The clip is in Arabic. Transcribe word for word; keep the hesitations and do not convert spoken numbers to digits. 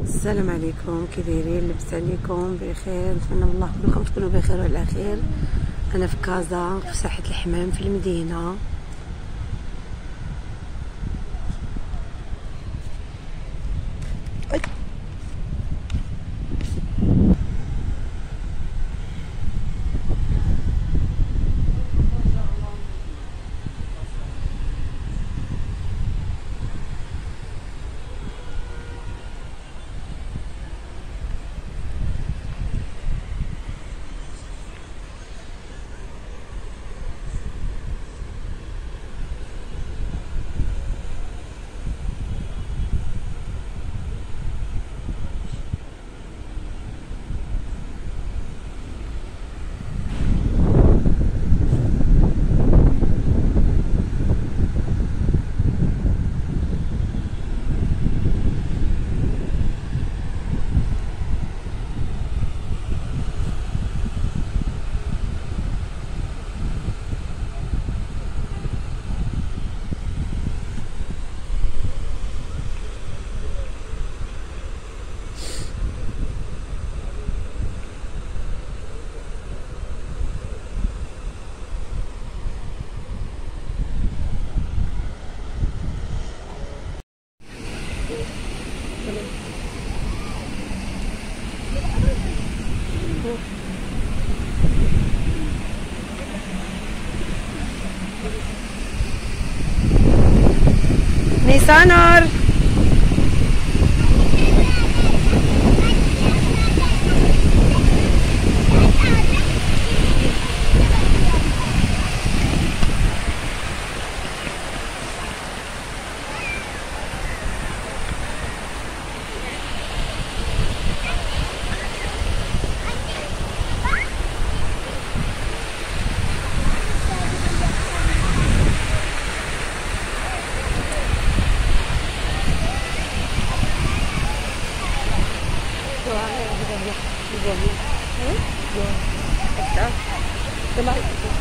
السلام عليكم، كي دايرين؟ لاباس عليكم؟ بخير، نتمنى من الله كلكم تكونوا بخير وعلى خير. انا في كازا في ساحه الحمام في المدينه. نيسانر Ito. Ito.